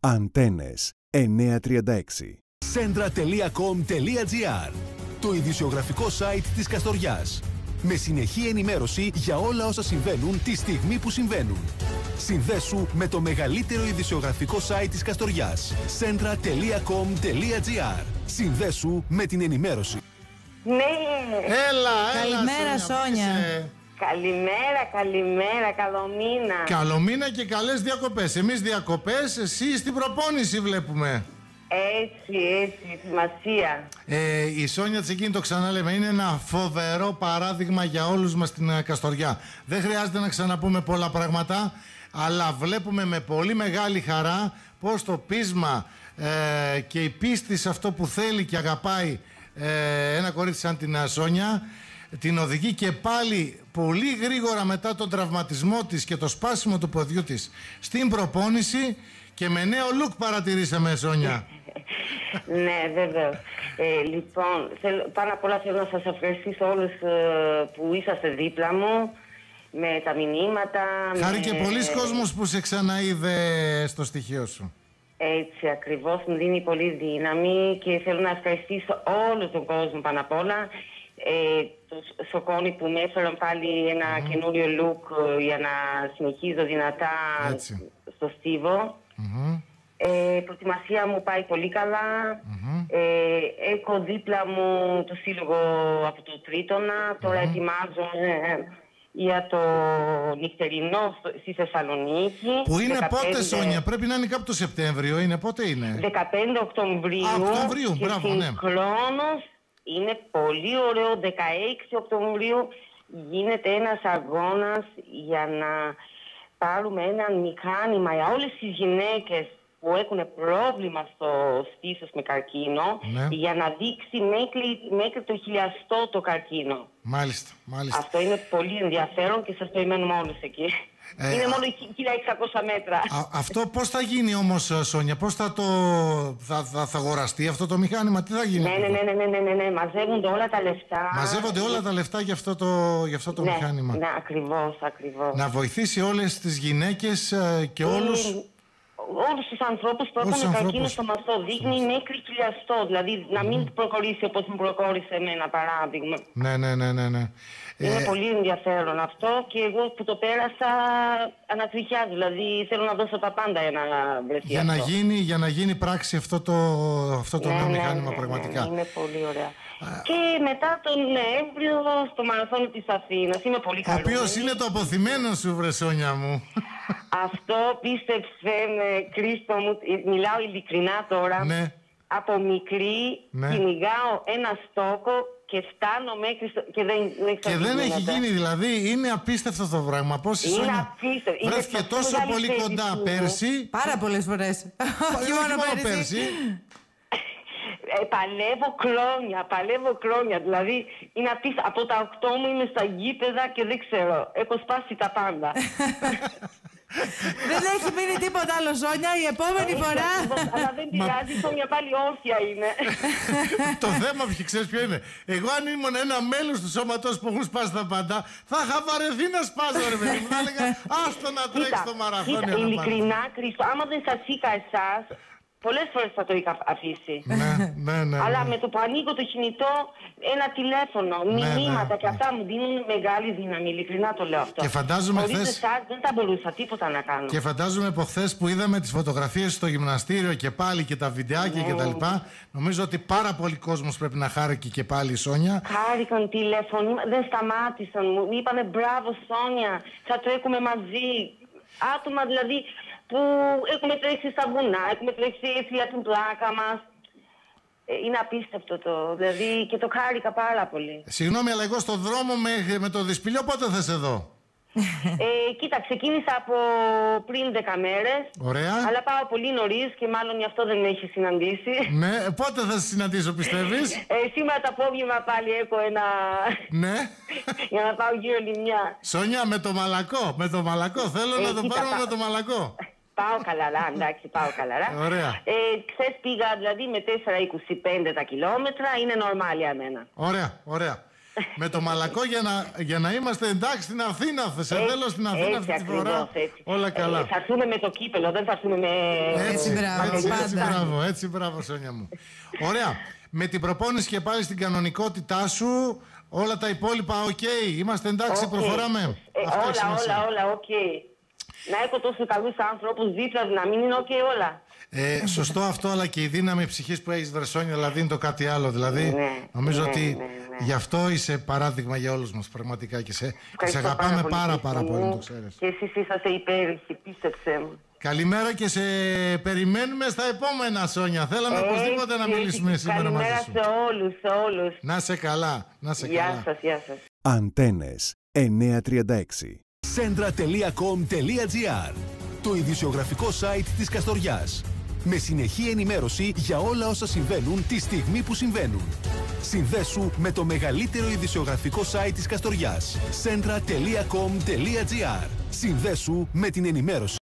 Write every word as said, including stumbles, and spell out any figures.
Αντένες εννιακόσια τριάντα έξι. Σέντρα τελεία κομ τελεία τζι άρ, το ειδησιογραφικό site της Καστοριάς. Με συνεχή ενημέρωση για όλα όσα συμβαίνουν τη στιγμή που συμβαίνουν. Συνδέσου με το μεγαλύτερο ειδησιογραφικό site της Καστοριάς. Σέντρα τελεία κομ τελεία τζι άρ. Συνδέσου με την ενημέρωση. Ναι. Έλα, έλα. Καλημέρα, Σόνια. Καλημέρα, καλημέρα, καλό μήνα. Καλό μήνα και καλές διακοπές. Εμείς διακοπές, εσύ στην προπόνηση βλέπουμε. Έτσι, έτσι, σημασία. Ε, η Σόνια Τσεκίνη, το ξαναλέμε, είναι ένα φοβερό παράδειγμα για όλους μας στην Καστοριά. Δεν χρειάζεται να ξαναπούμε πολλά πράγματα, αλλά βλέπουμε με πολύ μεγάλη χαρά πως το πείσμα ε, και η πίστη σε αυτό που θέλει και αγαπάει ε, ένα κορίτσι σαν την Σόνια την οδηγεί και πάλι πολύ γρήγορα μετά τον τραυματισμό της και το σπάσιμο του ποδιού της στην προπόνηση και με νέο look παρατηρήσαμε, Σόνια. Ναι, βέβαια. Ε, λοιπόν, θέλω, πάνω απ' όλα θέλω να σας ευχαριστήσω όλους ε, που είσαστε δίπλα μου με τα μηνύματα. Χάρη με... και πολλοί κόσμος που σε ξαναείδε στο στοιχείο σου. Έτσι ακριβώς, μου δίνει πολύ δύναμη και θέλω να ευχαριστήσω όλο τον κόσμο πάνω απ' όλα. Ε, το Σοκόνι που με έφεραν πάλι ένα mm. καινούριο look ε, για να συνεχίζω δυνατά έτσι στο στίβο. Mm-hmm. Ε, προετοιμασία μου πάει πολύ καλά. Mm-hmm. Ε, έχω δίπλα μου το σύλλογο από το Τρίτονα. Τώρα mm-hmm. ετοιμάζω ε, για το νυχτερινό στη Θεσσαλονίκη. Που είναι δεκαπέντε... πότε, Σόνια? Πρέπει να είναι κάπου το Σεπτέμβριο. Είναι πότε είναι? δεκαπέντε Οκτωβρίου. Α, Οκτωβρίου, και μπράβο, ναι. Συγχρόνως είναι πολύ ωραίο. δεκαέξι Οκτωβρίου γίνεται ένας αγώνας για να πάρουμε ένα μηχάνημα για όλες τις γυναίκες που έχουν πρόβλημα στο στήθος με καρκίνο, ναι, για να δείξει μέχρι, μέχρι το χιλιαστό το καρκίνο. Μάλιστα, μάλιστα. Αυτό είναι πολύ ενδιαφέρον και σας περιμένουμε όλους εκεί. Ε, είναι μόνο χίλια εξακόσια μέτρα. Α, αυτό πώς θα γίνει όμως, Σόνια? Πώς θα το... θα, θα, θα αγοραστεί αυτό το μηχάνημα? Τι θα γίνει? Ναι, ναι, ναι, ναι, ναι, ναι, ναι. Μαζεύονται όλα τα λεφτά. Μαζεύονται όλα τα λεφτά για αυτό το, για αυτό το ναι, μηχάνημα. Ναι, ακριβώς, ακριβώς. Να βοηθήσει όλες τις γυναίκες και όλους... Ε, όλους τους ανθρώπους που έχουν καρκίνο στο μαστό. Δείχνει μέχρι χιλιαστό. Δηλαδή να μην mm. προχωρήσει όπως μου προχώρησε εμένα, παράδειγμα. Ναι, ναι, ναι, ναι, ναι. Είναι ε... πολύ ενδιαφέρον αυτό και εγώ που το πέρασα ανατριχιάζω. Δηλαδή θέλω να δώσω τα πάντα για να βρεθεί για αυτό. Να γίνει, για να γίνει πράξη αυτό το, αυτό το ναι, νέο ναι, μηχάνημα, ναι, πραγματικά. Ναι, είναι πολύ ωραία. Α... Και μετά τον Νοέμβριο στο μαραθώνιο της Αθήνας. Είμαι πολύ καλή. Ο οποίος είναι το αποθυμένο σου, βρε Σόνια μου. Αυτό πίστεψε με, Κρίστο μου, μιλάω ειλικρινά τώρα. Ναι. Από μικρή ναι. κυνηγάω ένα στόκο και φτάνω μέχρι στο... και δεν, δεν Και δεν έχει γίνει, δηλαδή είναι απίστευτο το πράγμα. Πώς η Σόνια βρέθηκε τόσο πολύ κοντά πέρσι. Πάρα πολλές φορές. Όχι μόνο πέρσι. Ε, παλεύω χρόνια, παλεύω χρόνια. Δηλαδή είναι απίστευτο. Από τα οκτώ μου είμαι στα γήπεδα και δεν ξέρω. Έχω σπάσει τα πάντα. Δεν έχει μείνει τίποτα άλλο, Σόνια. Η επόμενη φορά. Αλλά δεν πειράζει, η Σόνια πάλι όρθια είναι. Το θέμα, ξέρεις ποιο είναι? Εγώ αν ήμουν ένα μέλος του σώματος που έχουν σπάσει τα πάντα, θα είχα βαρεθεί να σπάζω, ρε παιδί μου. Θα έλεγα άστο να τρέξει το μαραθώνιο. Ειλικρινά, Χρήστο, άμα δεν σας είχα εσάς, πολλές φορές θα το είχα αφήσει. Ναι, ναι, ναι. Αλλά με το που ανοίγω το κινητό, ένα τηλέφωνο, μηνύματα ναι, ναι. και αυτά μου δίνουν μεγάλη δύναμη. Ειλικρινά το λέω αυτό. Και φαντάζομαι χωρίς χθες... εσάς δεν θα μπορούσα τίποτα να κάνω. Και φαντάζομαι από χθες που είδαμε τις φωτογραφίες στο γυμναστήριο και πάλι και τα βιντεάκια ναι. και τα λοιπά, νομίζω ότι πάρα πολλοί κόσμος πρέπει να χάρηκε και πάλι η Σόνια. Χάρηκαν τηλέφωνο, δεν σταμάτησαν. Μου είπανε μπράβο Σόνια, θα το έχουμε μαζί. Άτομα δηλαδή που έχουμε τρέξει στα βουνά, έχουμε τρέξει για την πλάκα μας. Είναι απίστευτο το, δηλαδή και το χάρηκα πάρα πολύ. Συγγνώμη, αλλά εγώ στον δρόμο με, με το δυσπηλιό πότε θα σε δω? ε, κοίτα, ξεκίνησα από πριν δέκα μέρες. Ωραία. Αλλά πάω πολύ νωρίς και μάλλον γι' αυτό δεν με έχει συναντήσει. Ναι, πότε θα σε συναντήσω, πιστεύεις? ε, σήμερα το απόγευμα πάλι έχω ένα... Ναι. για να πάω γύρω λιμιά. Σόνια, με το μαλακό, με το μαλακό, θέλω ε, να το πάρουμε πά... με το μαλακό. Πάω καλαρά, εντάξει, πάω καλαρά. Ωραία. Ε, χθες πήγα δηλαδή με τέσσερα είκοσι πέντε τα χιλιόμετρα, είναι νορμάλ για μένα. Ωραία, ωραία. με το Μαλακό για να, για να είμαστε εντάξει στην Αθήνα. Σε θέλω στην Αθήνα έτσι αυτή τη ακριβώς, φορά. έτσι. Όλα καλά. Ε, θα έρθουμε με το κύπελο, δεν θα έρθουμε με... Έτσι, μπράβο, έτσι, πάντα. έτσι, μπράβο, έτσι, μπράβο, Σόνια μου. Ωραία. Με την προπόνηση και πάλι στην κανονικότητά σου, όλα τα υπόλοιπα οκ. Okay. Είμαστε εντάξει, Okay. προχωράμε. Ε, Αυτό έχει όλα, σημασία. όλα, όλα, οκ. Okay. Να έχω τόσους καλούς άνθρωπους δίπλα, να μην είναι οκ okay, όλα. Ε, σωστό αυτό, αλλά και η δύναμη ψυχής που έχεις, Βρεσόνια, δηλαδή είναι το κάτι άλλο. Δηλαδή, Ναι, νομίζω ναι, ότι ναι, ναι. γι' αυτό είσαι παράδειγμα για όλους μας, πραγματικά. Και σε, και σε αγαπάμε πάρα, πάρα πολύ, το ξέρεις. Και εσείς είσαστε υπέροχοι, πίστεψέ μου. Καλημέρα και σε περιμένουμε στα επόμενα, Σόνια. Θέλαμε Έτσι, οπωσδήποτε να μιλήσουμε έτσι. σήμερα μαζί Καλημέρα σου. σε όλους, σε όλους. Να σε καλά, να σε Γεια καλά. σας, γεια σας. Αντένες εννιακόσια τριάντα έξι. Σέντρα τελεία κομ τελεία τζι άρ, το ειδησιογραφικό site της Καστοριάς. Με συνεχή ενημέρωση για όλα όσα συμβαίνουν τη στιγμή που συμβαίνουν. Συνδέσου με το μεγαλύτερο ειδησιογραφικό site της Καστοριάς. σέντρα τελεία κομ τελεία τζι άρ. Συνδέσου με την ενημέρωση.